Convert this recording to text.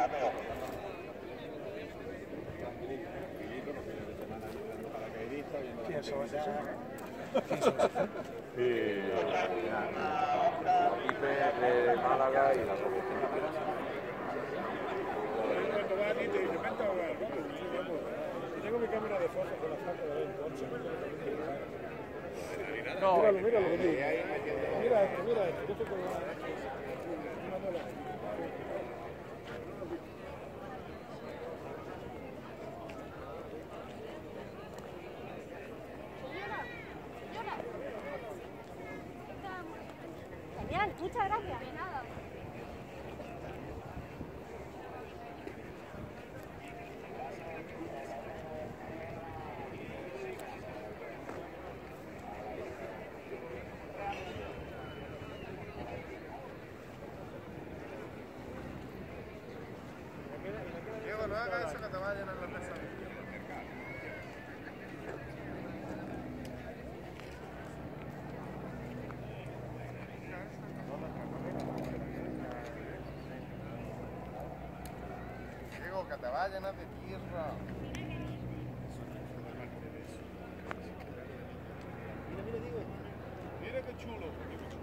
¿Quién sos? De Málaga y la asociación. Cuando va aquí te dice, vente a ver, tengo mi cámara de fotos de la saco de dentro. No, míralo, mira esto, una bola. Genial, muchas gracias. De nada. Diego, no hagas eso que te va a llenar la mesa. Diego, que te va a llenar de tierra. Mira, Diego. Mira qué chulo.